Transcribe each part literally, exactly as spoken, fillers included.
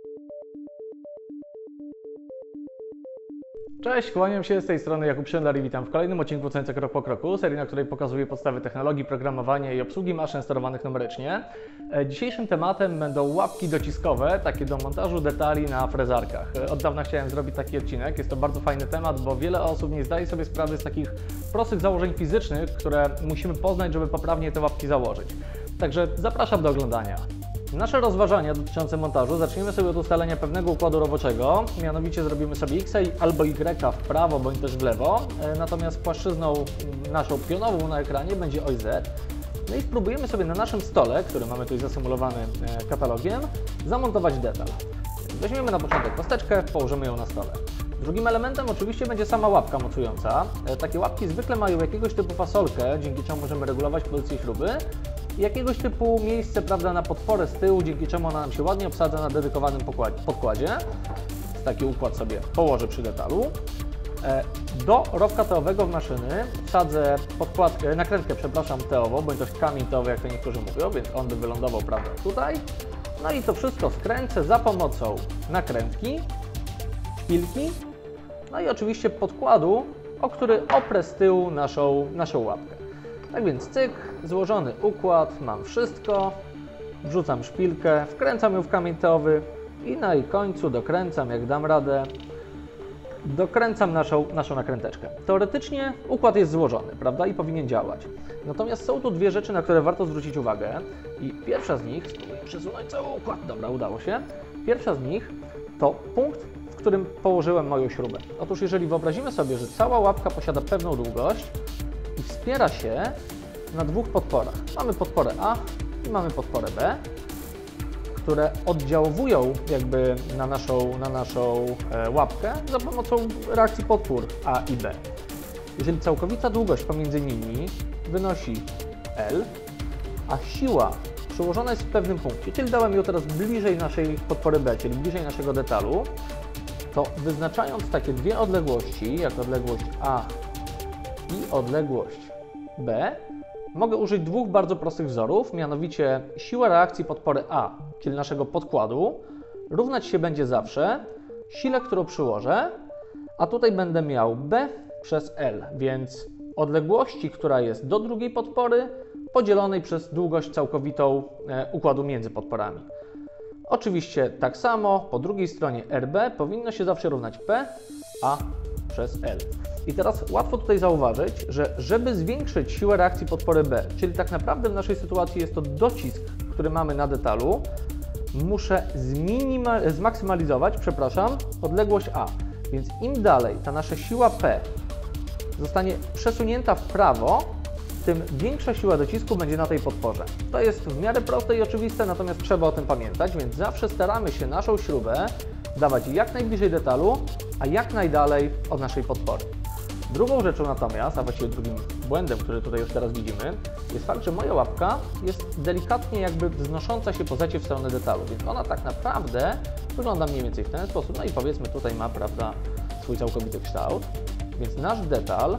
Cześć, kłaniam się z tej strony Jakub Szendler i witam w kolejnym odcinku C N C Krok po Kroku, serii, na której pokazuję podstawy technologii, programowania i obsługi maszyn sterowanych numerycznie. Dzisiejszym tematem będą łapki dociskowe, takie do montażu detali na frezarkach. Od dawna chciałem zrobić taki odcinek, jest to bardzo fajny temat, bo wiele osób nie zdaje sobie sprawy z takich prostych założeń fizycznych, które musimy poznać, żeby poprawnie te łapki założyć. Także zapraszam do oglądania. Nasze rozważania dotyczące montażu zaczniemy sobie od ustalenia pewnego układu roboczego, mianowicie zrobimy sobie X albo Y w prawo bądź też w lewo, natomiast płaszczyzną naszą pionową na ekranie będzie O I Z. No i spróbujemy sobie na naszym stole, który mamy tutaj zasymulowany katalogiem, zamontować detal. Weźmiemy na początek kosteczkę, położymy ją na stole. Drugim elementem oczywiście będzie sama łapka mocująca. Takie łapki zwykle mają jakiegoś typu fasolkę, dzięki czemu możemy regulować pozycję śruby. I jakiegoś typu miejsce, prawda, na podporę z tyłu, dzięki czemu ona nam się ładnie obsadza na dedykowanym podkładzie. Taki układ sobie położę przy detalu. Do rowka teowego w maszyny wsadzę podkładkę, nakrętkę, przepraszam, teową, bądź też kamień teowy, jak to niektórzy mówią, więc on by wylądował, prawda, tutaj. No i to wszystko skręcę za pomocą nakrętki, szpilki, no i oczywiście podkładu, o który oprę z tyłu naszą, naszą łapkę. Tak więc cyk, złożony układ, mam wszystko, wrzucam szpilkę, wkręcam ją w kamień teowy i na jej końcu dokręcam, jak dam radę, dokręcam naszą, naszą nakręteczkę. Teoretycznie układ jest złożony, prawda, i powinien działać. Natomiast są tu dwie rzeczy, na które warto zwrócić uwagę i pierwsza z nich, spróbuję przesunąć cały układ, dobra, udało się. Pierwsza z nich to punkt, w którym położyłem moją śrubę. Otóż jeżeli wyobrazimy sobie, że cała łapka posiada pewną długość, i wspiera się na dwóch podporach. Mamy podporę A i mamy podporę B, które oddziaływują jakby na naszą, na naszą e, łapkę za pomocą reakcji podpór A i B. Jeżeli całkowita długość pomiędzy nimi wynosi L, a siła przełożona jest w pewnym punkcie, czyli dałem ją teraz bliżej naszej podpory B, czyli bliżej naszego detalu, to wyznaczając takie dwie odległości, jak odległość A i odległość B, mogę użyć dwóch bardzo prostych wzorów, mianowicie siła reakcji podpory A, czyli naszego podkładu, równać się będzie zawsze sile, którą przyłożę, a tutaj będę miał B przez L, więc odległości, która jest do drugiej podpory, podzielonej przez długość całkowitą układu między podporami. Oczywiście tak samo po drugiej stronie R B powinno się zawsze równać P, A przez L. I teraz łatwo tutaj zauważyć, że żeby zwiększyć siłę reakcji podpory B, czyli tak naprawdę w naszej sytuacji jest to docisk, który mamy na detalu, muszę zmaksymalizować, przepraszam, odległość A. Więc im dalej ta nasza siła P zostanie przesunięta w prawo, tym większa siła docisku będzie na tej podporze. To jest w miarę proste i oczywiste, natomiast trzeba o tym pamiętać, więc zawsze staramy się naszą śrubę dawać jak najbliżej detalu, a jak najdalej od naszej podpory. Drugą rzeczą natomiast, a właściwie drugim błędem, który tutaj już teraz widzimy, jest fakt, że moja łapka jest delikatnie jakby wznosząca się po zecie w stronę detalu, więc ona tak naprawdę wygląda mniej więcej w ten sposób, no i powiedzmy tutaj ma, prawda, swój całkowity kształt, więc nasz detal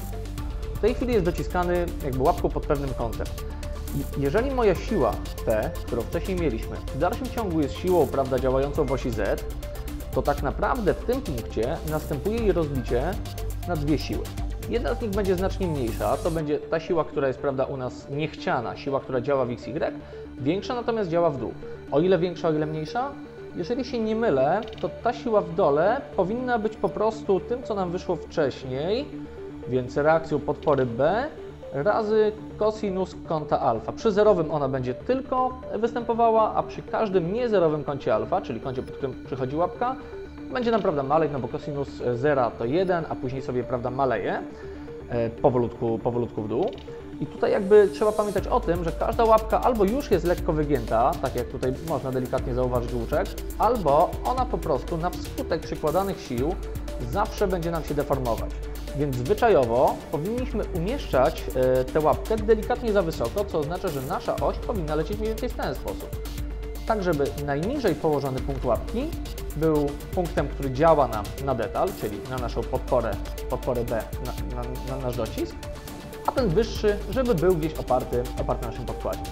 w tej chwili jest dociskany jakby łapką pod pewnym kątem. I jeżeli moja siła P, którą wcześniej mieliśmy, w dalszym ciągu jest siłą, prawda, działającą w osi Z, to tak naprawdę w tym punkcie następuje jej rozbicie na dwie siły. Jedna z nich będzie znacznie mniejsza, to będzie ta siła, która jest, prawda, u nas niechciana, siła, która działa w X Y, większa natomiast działa w dół. O ile większa, o ile mniejsza? Jeżeli się nie mylę, to ta siła w dole powinna być po prostu tym, co nam wyszło wcześniej, więc reakcją podpory B razy cosinus kąta alfa. Przy zerowym ona będzie tylko występowała, a przy każdym niezerowym kącie alfa, czyli kącie, pod którym przychodzi łapka, będzie nam, prawda, maleć, no bo cosinus zera to jeden, a później sobie, prawda, maleje e, powolutku, powolutku w dół. I tutaj jakby trzeba pamiętać o tym, że każda łapka albo już jest lekko wygięta, tak jak tutaj można delikatnie zauważyć łuczek, albo ona po prostu na wskutek przykładanych sił zawsze będzie nam się deformować. Więc zwyczajowo powinniśmy umieszczać e, tę łapkę delikatnie za wysoko, co oznacza, że nasza oś powinna lecieć mniej więcej w ten sposób. Tak, żeby najniżej położony punkt łapki był punktem, który działa nam na detal, czyli na naszą podporę, podporę B, na, na, na nasz docisk, a ten wyższy, żeby był gdzieś oparty, oparty na naszym podkładzie.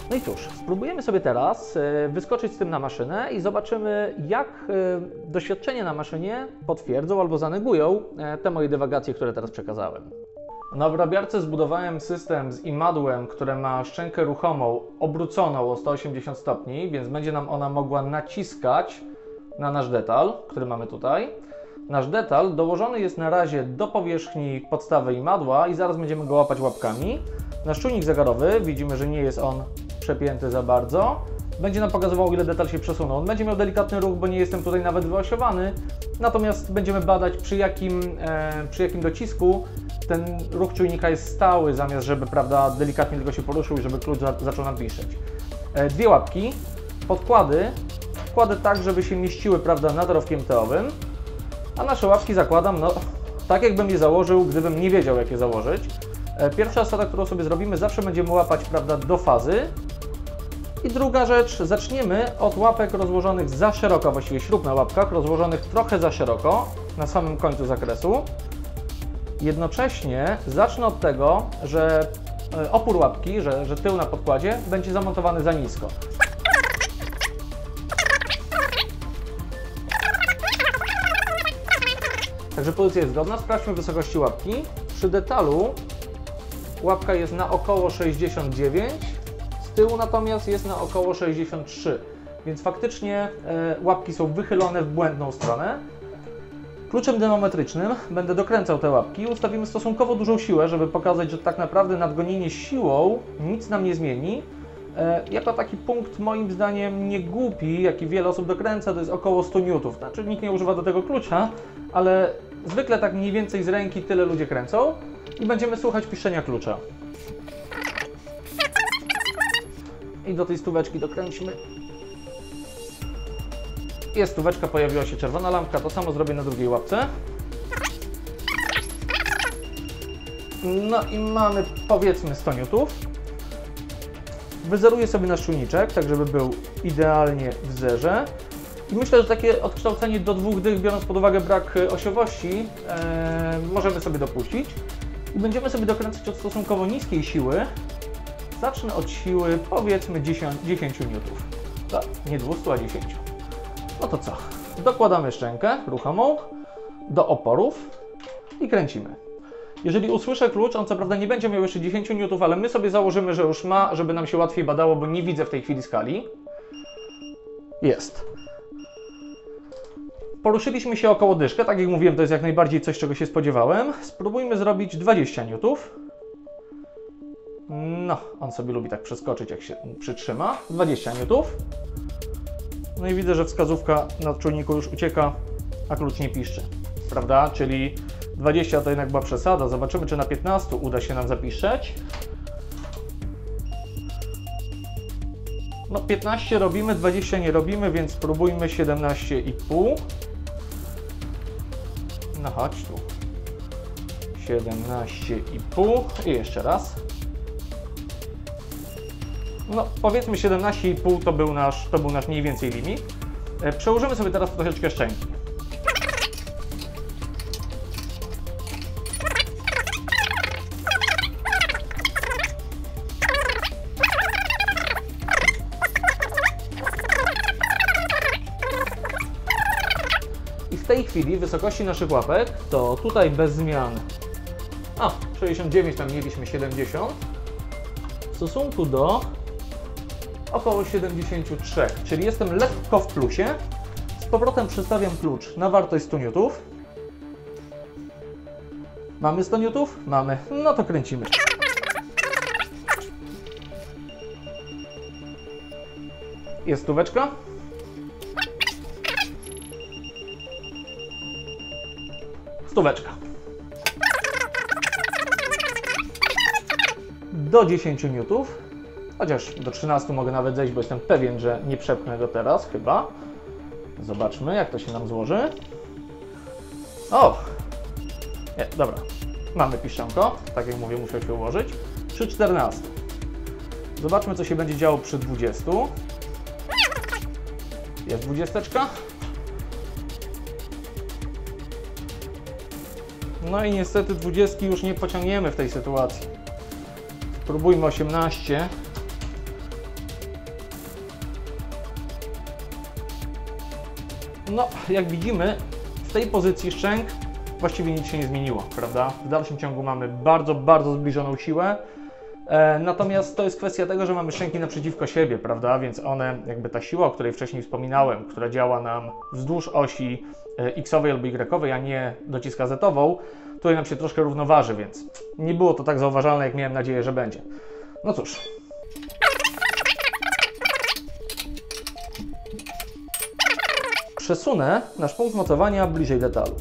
No i cóż, spróbujemy sobie teraz wyskoczyć z tym na maszynę i zobaczymy, jak doświadczenie na maszynie potwierdzą albo zanegują te moje dywagacje, które teraz przekazałem. Na obrabiarce zbudowałem system z imadłem, które ma szczękę ruchomą obróconą o sto osiemdziesiąt stopni, więc będzie nam ona mogła naciskać na nasz detal, który mamy tutaj. Nasz detal dołożony jest na razie do powierzchni podstawy imadła i zaraz będziemy go łapać łapkami. Nasz czujnik zegarowy, widzimy, że nie jest on przepięty za bardzo. Będzie nam pokazywał, ile detal się przesunął. On będzie miał delikatny ruch, bo nie jestem tutaj nawet wyosiowany. Natomiast będziemy badać, przy jakim, e, przy jakim docisku ten ruch czujnika jest stały, zamiast żeby, prawda, delikatnie tylko się poruszył i żeby klucz za, zaczął nam piszczeć. E, dwie łapki, podkłady, kładę tak, żeby się mieściły, prawda, nad rowkiem teowym. A nasze łapki zakładam, no, tak jakbym je założył, gdybym nie wiedział, jak je założyć. E, pierwsza zasada, którą sobie zrobimy, zawsze będziemy łapać, prawda, do fazy. I druga rzecz, zaczniemy od łapek rozłożonych za szeroko, właściwie śrub na łapkach, rozłożonych trochę za szeroko, na samym końcu zakresu. Jednocześnie zacznę od tego, że opór łapki, że, że tył na podkładzie będzie zamontowany za nisko. Także pozycja jest zgodna. Sprawdźmy wysokości łapki. Przy detalu łapka jest na około sześćdziesiąt dziewięć, z tyłu natomiast jest na około sześćdziesiąt trzy, więc faktycznie e, łapki są wychylone w błędną stronę. Kluczem dynamometrycznym będę dokręcał te łapki i ustawimy stosunkowo dużą siłę, żeby pokazać, że tak naprawdę nadgonienie siłą nic nam nie zmieni. E, jako taki punkt moim zdaniem nie głupi, jaki wiele osób dokręca, to jest około sto niutów. Znaczy nikt nie używa do tego klucza, ale zwykle tak mniej więcej z ręki tyle ludzie kręcą i będziemy słuchać piszczenia klucza. I do tej stóweczki dokręćmy. Jest stóweczka, pojawiła się czerwona lampka, to samo zrobię na drugiej łapce. No i mamy powiedzmy sto niutów. Wyzeruję sobie nasz czujniczek, tak żeby był idealnie w zerze. I myślę, że takie odkształcenie do dwóch dych, biorąc pod uwagę brak osiowości, e, możemy sobie dopuścić. I będziemy sobie dokręcać od stosunkowo niskiej siły. Zacznę od siły powiedzmy dziesięć niutów. Tak, nie dwieście, a dziesięć. No to co? Dokładamy szczękę ruchomą do oporów i kręcimy. Jeżeli usłyszę klucz, on co prawda nie będzie miał jeszcze dziesięć niutów, ale my sobie założymy, że już ma, żeby nam się łatwiej badało, bo nie widzę w tej chwili skali. Jest. Poruszyliśmy się około dyszkę, tak jak mówiłem, to jest jak najbardziej coś, czego się spodziewałem. Spróbujmy zrobić dwadzieścia niutów. No, on sobie lubi tak przeskoczyć, jak się przytrzyma. dwadzieścia niutów. No i widzę, że wskazówka na czujniku już ucieka, a klucz nie piszczy. Prawda? Czyli dwadzieścia to jednak była przesada. Zobaczymy, czy na piętnaście uda się nam zapiszczeć. No piętnaście robimy, dwadzieścia nie robimy, więc spróbujmy siedemnaście i pół. No chodź tu. siedemnaście i pół i jeszcze raz. No powiedzmy siedemnaście i pół to był nasz, to był nasz mniej więcej limit. Przełożymy sobie teraz troszeczkę szczęki. I w tej chwili wysokości naszych łapek to tutaj bez zmian. A, sześćdziesiąt dziewięć, tam mieliśmy siedemdziesiąt. W stosunku do około siedemdziesiąt trzy, czyli jestem lekko w plusie. Z powrotem przestawiam klucz na wartość sto niutów. Mamy sto niutów? Mamy. No to kręcimy. Jest stóweczka. Stóweczka. Do dziesięciu niutów. Chociaż do trzynastu mogę nawet zejść, bo jestem pewien, że nie przepchnę go teraz, chyba. Zobaczmy, jak to się nam złoży. O! Nie, dobra. Mamy piszczanko. Tak jak mówię, muszę się ułożyć. Przy czternastu. Zobaczmy, co się będzie działo przy dwudziestu. Jest dwudziesteczka. No i niestety dwudziestki już nie pociągniemy w tej sytuacji. Spróbujmy osiemnaście. No, jak widzimy, w tej pozycji szczęk właściwie nic się nie zmieniło, prawda? W dalszym ciągu mamy bardzo, bardzo zbliżoną siłę. E, natomiast to jest kwestia tego, że mamy szczęki naprzeciwko siebie, prawda? Więc one, jakby ta siła, o której wcześniej wspominałem, która działa nam wzdłuż osi e, x-owej albo y-owej, a nie dociska z-ową, tutaj nam się troszkę równoważy, więc nie było to tak zauważalne, jak miałem nadzieję, że będzie. No cóż. Przesunę nasz punkt mocowania bliżej detalu.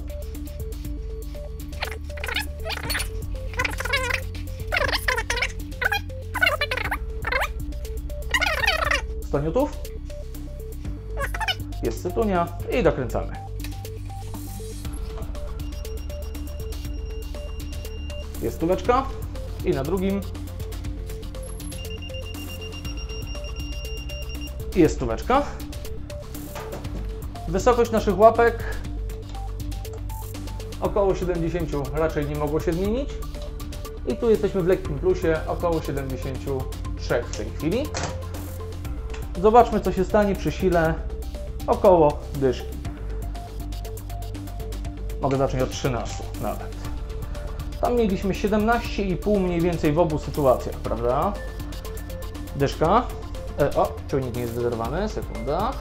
sto newtonów. Jest cytunia i dokręcamy. Jest stóweczka i na drugim i jest stóweczka. Wysokość naszych łapek około siedemdziesiąt raczej nie mogło się zmienić. I tu jesteśmy w lekkim plusie, około siedemdziesiąt trzy w tej chwili. Zobaczmy, co się stanie przy sile około dyszki. Mogę zacząć od trzynastu nawet. Tam mieliśmy siedemnaście i pół mniej więcej w obu sytuacjach, prawda? Dyszka. E, o, czujnik nie jest wyzerwany, sekunda.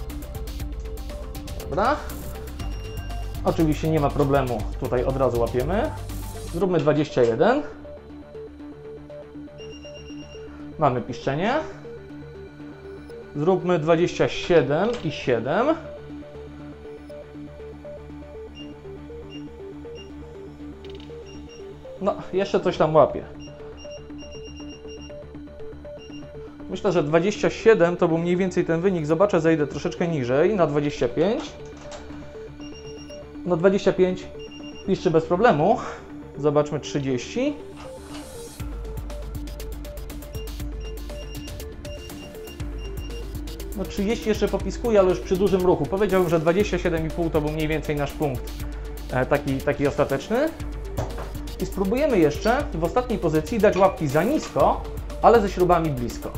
Dobra. Oczywiście nie ma problemu, tutaj od razu łapiemy. Zróbmy dwadzieścia jeden. Mamy piszczenie. Zróbmy dwadzieścia siedem i siedem. No, jeszcze coś tam łapie. Myślę, że dwadzieścia siedem to był mniej więcej ten wynik. Zobaczę, zejdę troszeczkę niżej, na dwadzieścia pięć. No dwadzieścia pięć piszczy bez problemu. Zobaczmy trzydzieści. No trzydzieści jeszcze popiskuje, ale już przy dużym ruchu. Powiedziałbym, że dwadzieścia siedem i pół to był mniej więcej nasz punkt e, taki, taki ostateczny. I spróbujemy jeszcze w ostatniej pozycji dać łapki za nisko, ale ze śrubami blisko.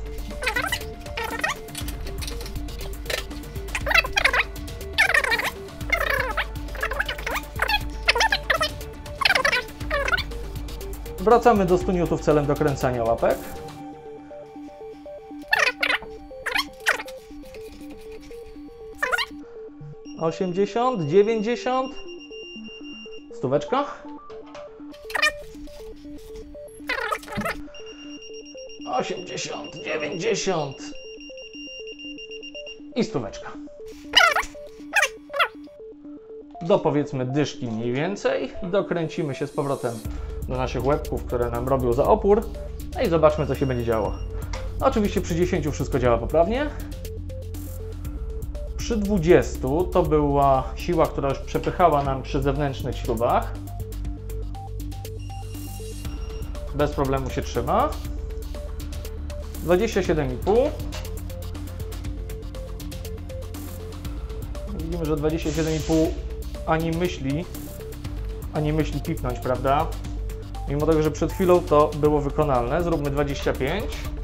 Wracamy do stu newtonów celem dokręcania łapek. osiemdziesiąt, dziewięćdziesiąt. Stóweczka. osiemdziesiąt, dziewięćdziesiąt. I stóweczka. Do powiedzmy dyszki mniej więcej. Dokręcimy się z powrotem do naszych łebków, które nam robią za opór. No i zobaczmy, co się będzie działo. Oczywiście przy dziesięciu wszystko działa poprawnie. Przy dwudziestu to była siła, która już przepychała nam przy zewnętrznych śrubach. Bez problemu się trzyma. dwadzieścia siedem i pół. Widzimy, że dwadzieścia siedem i pół ani myśli, ani myśli pipnąć, prawda? Mimo tego, że przed chwilą to było wykonalne. Zróbmy dwadzieścia pięć.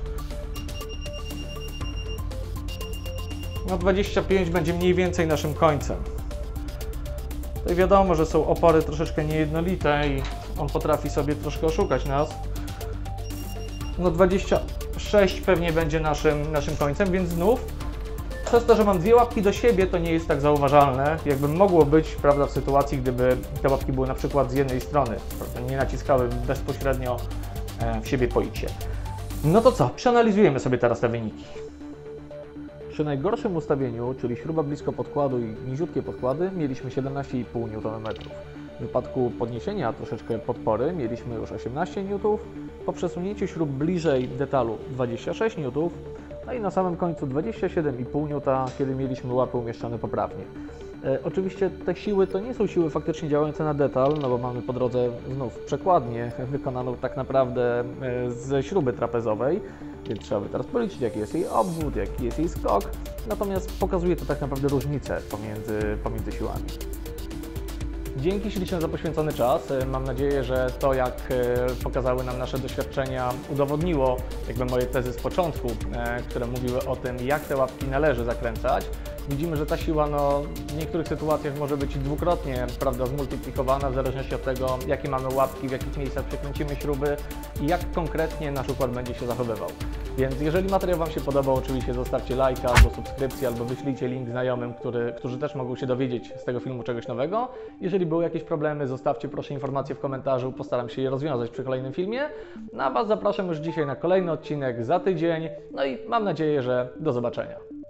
No dwadzieścia pięć będzie mniej więcej naszym końcem. Tutaj wiadomo, że są opory troszeczkę niejednolite i on potrafi sobie troszkę oszukać nas. No dwadzieścia sześć pewnie będzie naszym, naszym końcem, więc znów przez to, że mam dwie łapki do siebie, to nie jest tak zauważalne, jakby mogło być, prawda, w sytuacji, gdyby te łapki były na przykład z jednej strony, prawda, nie naciskały bezpośrednio w siebie po iksie. No to co, przeanalizujemy sobie teraz te wyniki. Przy najgorszym ustawieniu, czyli śruba blisko podkładu i niziutkie podkłady, mieliśmy siedemnaście i pół niutonometrów. W wypadku podniesienia troszeczkę podpory mieliśmy już osiemnaście niutonów, po przesunięciu śrub bliżej detalu dwadzieścia sześć niutonów, no i na samym końcu dwadzieścia siedem i pół niuta, kiedy mieliśmy łapy umieszczone poprawnie. E, oczywiście te siły to nie są siły faktycznie działające na detal, no bo mamy po drodze znów przekładnię wykonaną tak naprawdę e, ze śruby trapezowej, więc trzeba by teraz policzyć, jaki jest jej obwód, jaki jest jej skok, natomiast pokazuje to tak naprawdę różnicę pomiędzy, pomiędzy siłami. Dzięki śliczne za poświęcony czas. Mam nadzieję, że to, jak pokazały nam nasze doświadczenia, udowodniło jakby moje tezy z początku, które mówiły o tym, jak te łapki należy zakręcać. Widzimy, że ta siła no, w niektórych sytuacjach może być dwukrotnie, prawda, zmultiplikowana w zależności od tego, jakie mamy łapki, w jakich miejscach przekręcimy śruby i jak konkretnie nasz układ będzie się zachowywał. Więc jeżeli materiał Wam się podobał, oczywiście zostawcie lajka albo subskrypcję, albo wyślijcie link znajomym, który, którzy też mogą się dowiedzieć z tego filmu czegoś nowego. Jeżeli były jakieś problemy, zostawcie proszę informacje w komentarzu, postaram się je rozwiązać przy kolejnym filmie. No a Was zapraszam już dzisiaj na kolejny odcinek za tydzień, no i mam nadzieję, że do zobaczenia.